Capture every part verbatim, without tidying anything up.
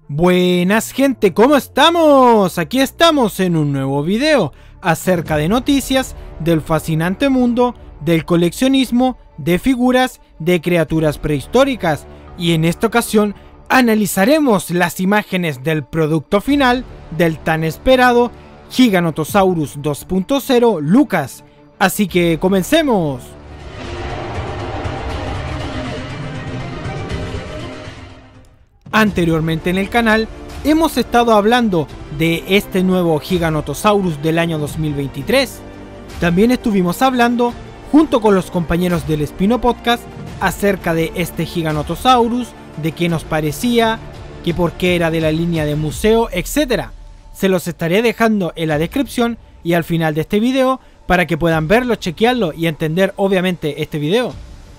Buenas gente, ¿cómo estamos? Aquí estamos en un nuevo video acerca de noticias del fascinante mundo del coleccionismo de figuras de criaturas prehistóricas, y en esta ocasión analizaremos las imágenes del producto final del tan esperado Giganotosaurus dos punto cero Lucas. Así que comencemos. Anteriormente en el canal hemos estado hablando de este nuevo Giganotosaurus del año dos mil veintitrés. También estuvimos hablando junto con los compañeros del Espino Podcast acerca de este Giganotosaurus, de qué nos parecía, que por qué era de la línea de museo, etcétera. Se los estaré dejando en la descripción y al final de este video para que puedan verlo, chequearlo y entender obviamente este video.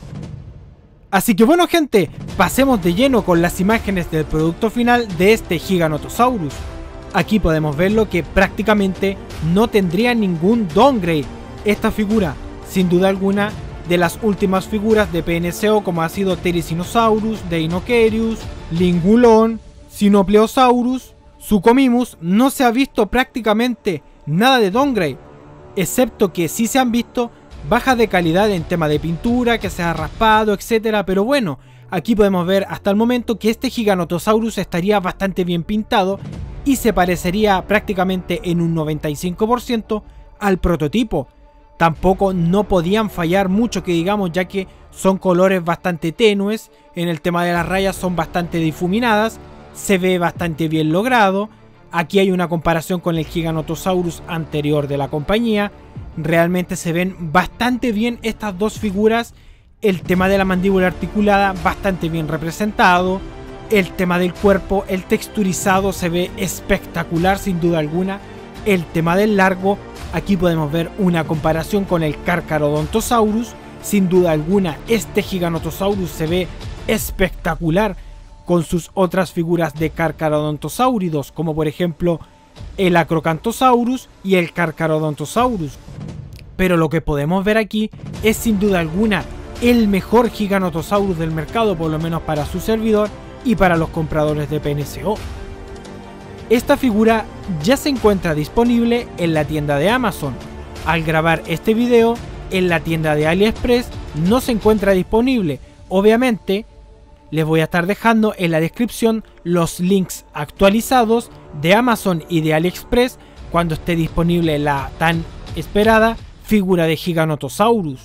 Así que bueno gente, pasemos de lleno con las imágenes del producto final de este Giganotosaurus. Aquí podemos verlo que prácticamente no tendría ningún downgrade esta figura, sin duda alguna de las últimas figuras de P N C O como ha sido Therizinosaurus, Deinocheirus, Lingulon, Sinopleosaurus, Suchomimus. No se ha visto prácticamente nada de downgrade, excepto que sí se han visto bajas de calidad en tema de pintura, que se ha raspado, etcétera. Pero bueno, aquí podemos ver hasta el momento que este Giganotosaurus estaría bastante bien pintado y se parecería prácticamente en un noventa y cinco por ciento al prototipo. Tampoco no podían fallar mucho que digamos, ya que son colores bastante tenues, en el tema de las rayas son bastante difuminadas, se ve bastante bien logrado. Aquí hay una comparación con el Giganotosaurus anterior de la compañía. Realmente se ven bastante bien estas dos figuras. El tema de la mandíbula articulada bastante bien representado. El tema del cuerpo, el texturizado se ve espectacular sin duda alguna. El tema del largo, aquí podemos ver una comparación con el Carcharodontosaurus. Sin duda alguna este Giganotosaurus se ve espectacular con sus otras figuras de Carcharodontosáuridos, como por ejemplo el Acrocanthosaurus y el Carcharodontosaurus. Pero lo que podemos ver aquí es sin duda alguna el mejor Giganotosaurus del mercado, por lo menos para su servidor y para los compradores de P N C O. Esta figura ya se encuentra disponible en la tienda de Amazon. Al grabar este video, en la tienda de AliExpress no se encuentra disponible. Obviamente les voy a estar dejando en la descripción los links actualizados de Amazon y de AliExpress cuando esté disponible la tan esperada figura de Giganotosaurus.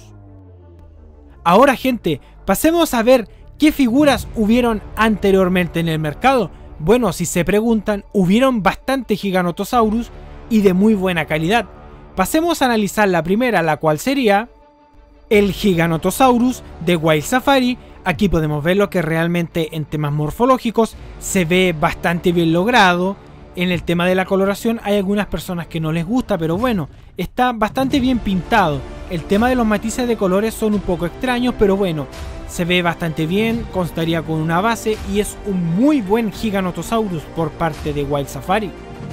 Ahora gente, pasemos a ver qué figuras hubieron anteriormente en el mercado. Bueno, si se preguntan, hubieron bastante Giganotosaurus y de muy buena calidad. Pasemos a analizar la primera, la cual sería el Giganotosaurus de Wild Safari. Aquí podemos ver lo que realmente en temas morfológicos se ve bastante bien logrado. En el tema de la coloración hay algunas personas que no les gusta, pero bueno, está bastante bien pintado. El tema de los matices de colores son un poco extraños, pero bueno, se ve bastante bien, constaría con una base y es un muy buen Giganotosaurus por parte de Wild Safari.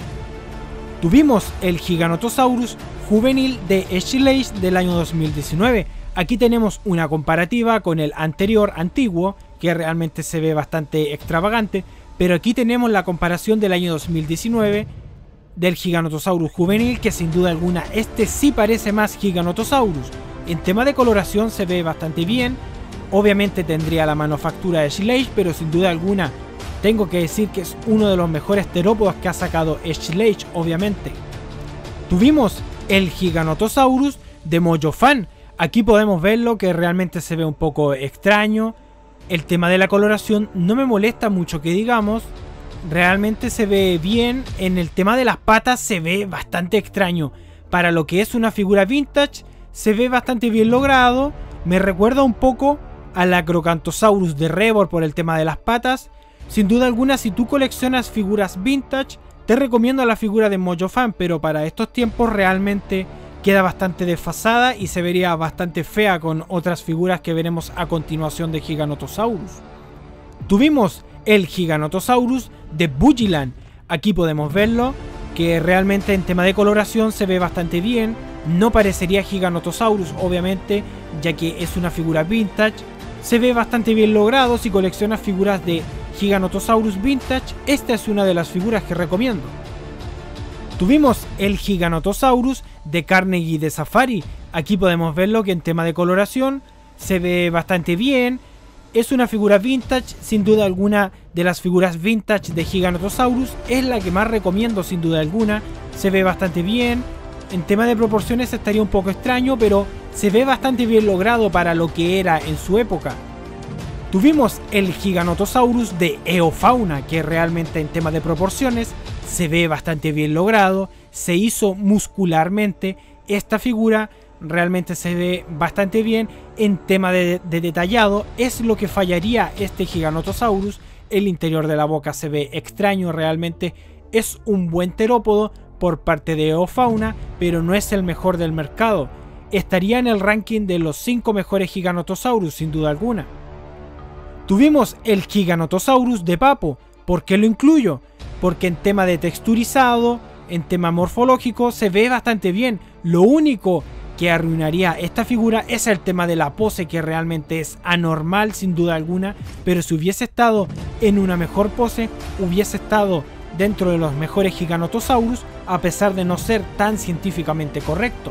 Tuvimos el Giganotosaurus juvenil de Essilage del año dos mil diecinueve. Aquí tenemos una comparativa con el anterior antiguo, que realmente se ve bastante extravagante, pero aquí tenemos la comparación del año dos mil diecinueve del Giganotosaurus juvenil, que sin duda alguna este sí parece más Giganotosaurus. En tema de coloración se ve bastante bien, obviamente tendría la manufactura de Essilage, pero sin duda alguna tengo que decir que es uno de los mejores terópodos que ha sacado Essilage, obviamente. Tuvimos el Giganotosaurus de Mojofan. Aquí podemos verlo que realmente se ve un poco extraño. El tema de la coloración no me molesta mucho que digamos. Realmente se ve bien. En el tema de las patas se ve bastante extraño. Para lo que es una figura vintage se ve bastante bien logrado. Me recuerda un poco al Acrocanthosaurus de Rebor por el tema de las patas. Sin duda alguna, si tú coleccionas figuras vintage, te recomiendo la figura de Mojofan, pero para estos tiempos realmente queda bastante desfasada y se vería bastante fea con otras figuras que veremos a continuación de Giganotosaurus. Tuvimos el Giganotosaurus de Bujilan. Aquí podemos verlo, que realmente en tema de coloración se ve bastante bien. No parecería Giganotosaurus, obviamente, ya que es una figura vintage. Se ve bastante bien logrado si coleccionas figuras de Giganotosaurus Vintage, esta es una de las figuras que recomiendo. Tuvimos el Giganotosaurus de Carnegie de Safari. Aquí podemos verlo que en tema de coloración se ve bastante bien. Es una figura vintage, sin duda alguna de las figuras vintage de Giganotosaurus. Es la que más recomiendo sin duda alguna. Se ve bastante bien. En tema de proporciones estaría un poco extraño, pero se ve bastante bien logrado para lo que era en su época. Tuvimos el Giganotosaurus de Eofauna, que realmente en tema de proporciones se ve bastante bien logrado. Se hizo muscularmente. Esta figura realmente se ve bastante bien en tema de, de detallado. Es lo que fallaría este Giganotosaurus. El interior de la boca se ve extraño, realmente es un buen terópodo por parte de Eofauna, pero no es el mejor del mercado. Estaría en el ranking de los cinco mejores Giganotosaurus sin duda alguna. Tuvimos el Giganotosaurus de Papo. ¿Por qué lo incluyo? Porque en tema de texturizado, en tema morfológico se ve bastante bien. Lo único que arruinaría esta figura es el tema de la pose, que realmente es anormal sin duda alguna, pero si hubiese estado en una mejor pose, hubiese estado dentro de los mejores Giganotosaurus, a pesar de no ser tan científicamente correcto.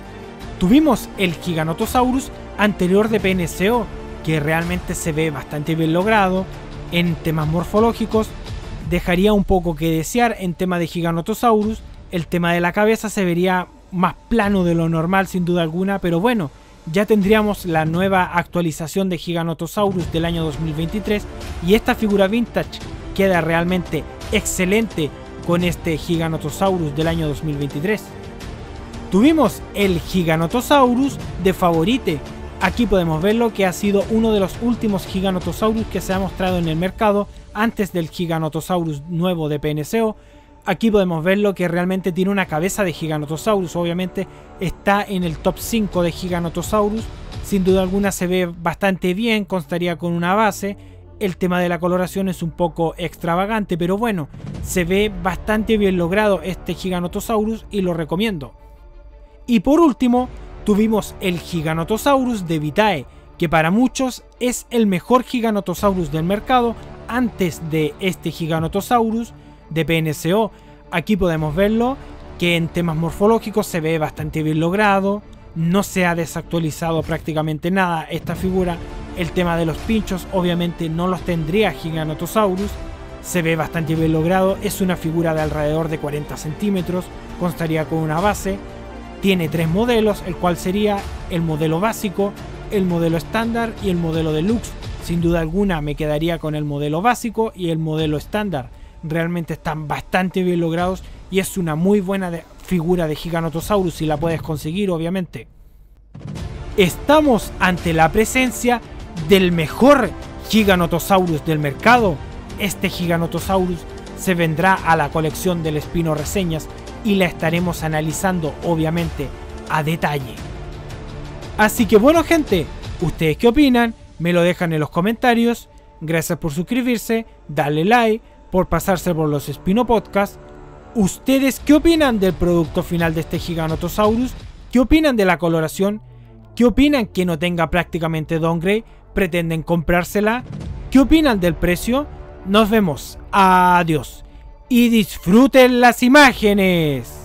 Tuvimos el Giganotosaurus anterior de P N C O, que realmente se ve bastante bien logrado. En temas morfológicos dejaría un poco que desear en tema de Giganotosaurus. El tema de la cabeza se vería más plano de lo normal sin duda alguna, pero bueno, ya tendríamos la nueva actualización de Giganotosaurus del año dos mil veintitrés y esta figura vintage queda realmente excelente con este Giganotosaurus del año dos mil veintitrés. Tuvimos el Giganotosaurus de Favorite. Aquí podemos verlo que ha sido uno de los últimos Giganotosaurus que se ha mostrado en el mercado antes del Giganotosaurus nuevo de P N C O. Aquí podemos verlo que realmente tiene una cabeza de Giganotosaurus, obviamente está en el top cinco de Giganotosaurus, sin duda alguna se ve bastante bien, constaría con una base. El tema de la coloración es un poco extravagante, pero bueno, se ve bastante bien logrado este Giganotosaurus y lo recomiendo. Y por último, tuvimos el Giganotosaurus de Vitae, que para muchos es el mejor Giganotosaurus del mercado antes de este Giganotosaurus de P N C O. Aquí podemos verlo que en temas morfológicos se ve bastante bien logrado, no se ha desactualizado prácticamente nada esta figura. El tema de los pinchos obviamente no los tendría Giganotosaurus, se ve bastante bien logrado. Es una figura de alrededor de cuarenta centímetros, constaría con una base. Tiene tres modelos, el cual sería el modelo básico, el modelo estándar y el modelo deluxe. Sin duda alguna me quedaría con el modelo básico y el modelo estándar. Realmente están bastante bien logrados y es una muy buena de figura de Giganotosaurus si la puedes conseguir, obviamente. Estamos ante la presencia del mejor Giganotosaurus del mercado. Este Giganotosaurus se vendrá a la colección del Espino Reseñas y la estaremos analizando obviamente a detalle. Así que bueno gente, ¿ustedes qué opinan? Me lo dejan en los comentarios. Gracias por suscribirse, darle like, por pasarse por los Espino Podcast. ¿Ustedes qué opinan del producto final de este Giganotosaurus? ¿Qué opinan de la coloración? ¿Qué opinan que no tenga prácticamente downgrade? ¿Pretenden comprársela? ¿Qué opinan del precio? Nos vemos. Adiós. Y disfruten las imágenes.